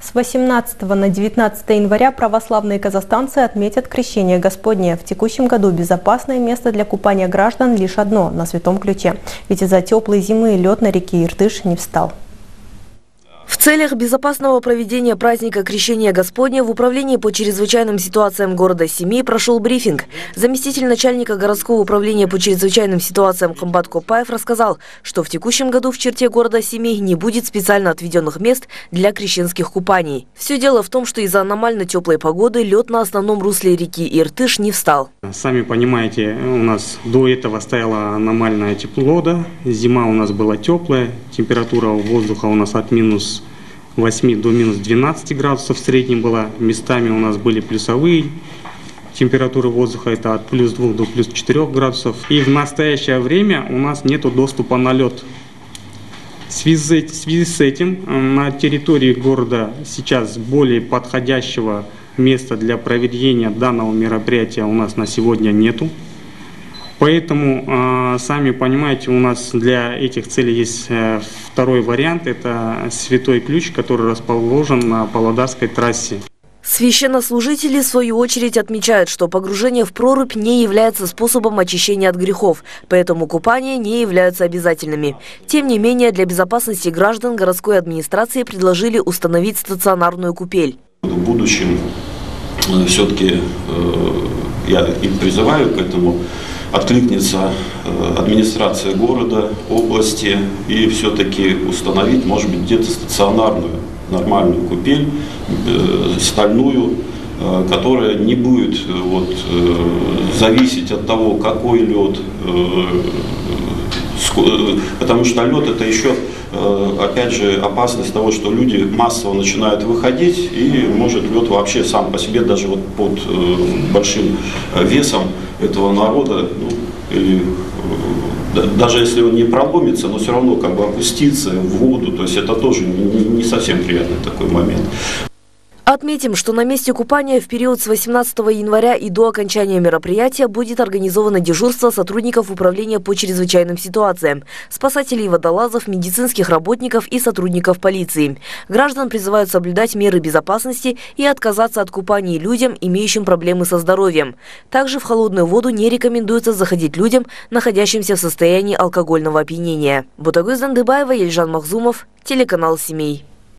С 18 на 19 января православные казахстанцы отметят Крещение Господне. В текущем году безопасное место для купания граждан лишь одно – на Святом Ключе. Ведь из-за теплой зимы лед на реке Иртыш не встал. В целях безопасного проведения праздника Крещения Господня в Управлении по чрезвычайным ситуациям города Семей прошел брифинг. Заместитель начальника городского управления по чрезвычайным ситуациям Комбат Копаев рассказал, что в текущем году в черте города Семей не будет специально отведенных мест для крещенских купаний. Все дело в том, что из-за аномально теплой погоды лед на основном русле реки Иртыш не встал. Сами понимаете, у нас до этого стояло аномальное тепло, да? Зима у нас была теплая, температура воздуха у нас от минус 8 до минус 12 градусов в среднем была. Местами у нас были плюсовые температуры воздуха, это от плюс 2 до плюс 4 градусов. И в настоящее время у нас нет доступа на лед. В связи с этим на территории города сейчас более подходящего места для проведения данного мероприятия у нас на сегодня нету. Поэтому, сами понимаете, у нас для этих целей есть второй вариант. Это Святой Ключ, который расположен на Павлодарской трассе. Священнослужители, в свою очередь, отмечают, что погружение в прорубь не является способом очищения от грехов, поэтому купания не являются обязательными. Тем не менее, для безопасности граждан городской администрации предложили установить стационарную купель. В будущем все-таки я и призываю к этому, откликнется администрация города, области и все-таки установить, может быть, где-то стационарную, нормальную купель, стальную, которая не будет зависеть от того, какой лед, потому что лед это еще, опять же, опасность того, что люди массово начинают выходить, и может лед вообще сам по себе, даже вот под большим весом этого народа, даже если он не проломится, но все равно как бы опуститься в воду, то есть это тоже не совсем приятный такой момент. Отметим, что на месте купания в период с 18 января и до окончания мероприятия будет организовано дежурство сотрудников Управления по чрезвычайным ситуациям, спасателей, водолазов, медицинских работников и сотрудников полиции. Граждан призывают соблюдать меры безопасности и отказаться от купаний людям, имеющим проблемы со здоровьем. Также в холодную воду не рекомендуется заходить людям, находящимся в состоянии алкогольного опьянения. Ботагөз Дандыбаева, Елжан Махзумов, телеканал Семей.